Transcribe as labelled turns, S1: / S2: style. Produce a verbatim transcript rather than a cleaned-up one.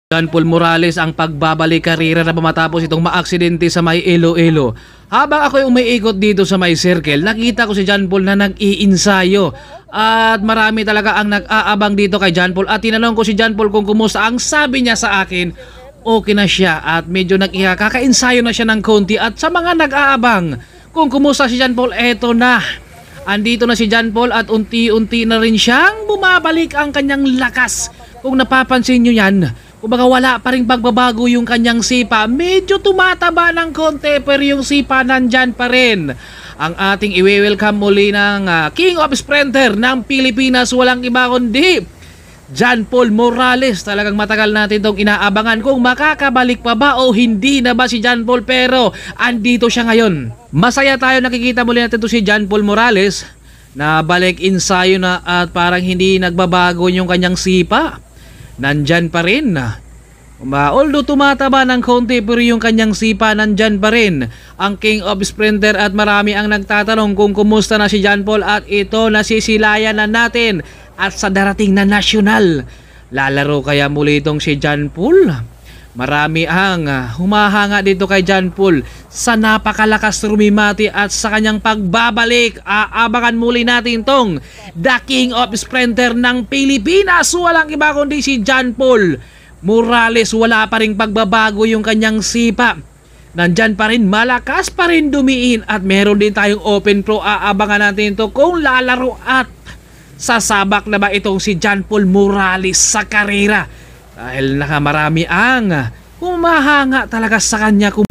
S1: John Paul Morales ang pagbabalik karera na matapos itong maaksidente sa may Iloilo. Habang ako'y umiikot dito sa may circle, nakita ko si John Paul na nag-iinsayo. At marami talaga ang nag-aabang dito kay John Paul. At tinanong ko si John Paul kung kumusta. Ang sabi niya sa akin, okay na siya at medyo nag-kakainsayo na siya ng konti. At sa mga nag-aabang kung kumusta si John Paul, eto na. Andito na si John Paul at unti-unti na rin siyang bumabalik ang kanyang lakas. Kung napapansin nyo yan, kumbaga wala pa rin pagbabago yung kanyang sipa. Medyo tumataba ng konti pero yung sipa nandyan pa rin. Ang ating i-welcome muli ng uh, King of Sprinter ng Pilipinas, walang iba kundi John Paul Morales. Talagang matagal natin itong inaabangan kung makakabalik pa ba o hindi na ba si John Paul, pero andito siya ngayon. Masaya tayo nakikita muli natin to si John Paul Morales na balik ensayo na at parang hindi nagbabago yung kanyang sipa. Nandyan pa rin. Although tumataba ng konti pero yung kanyang sipa nandyan pa rin. Ang King of Sprinter at marami ang nagtatanong kung kumusta na si John Paul at ito nasisilayan na natin. At sa darating na nasyonal, lalaro kaya muli itong si John Paul? Marami ang humahanga dito kay John Paul sa napakalakas rumimati at sa kanyang pagbabalik. Aabangan muli natin tong The King of Sprinter ng Pilipinas. Walang iba kundi si John Paul Morales. Wala pa rin pagbabago yung kanyang sipa. Nandyan pa rin, malakas pa rin dumiin. At meron din tayong Open Pro. Aabangan natin ito kung lalaro at sasabak na ba itong si John Paul Morales sa karera. Dahil nakamarami ang humahanga talaga sa kanya.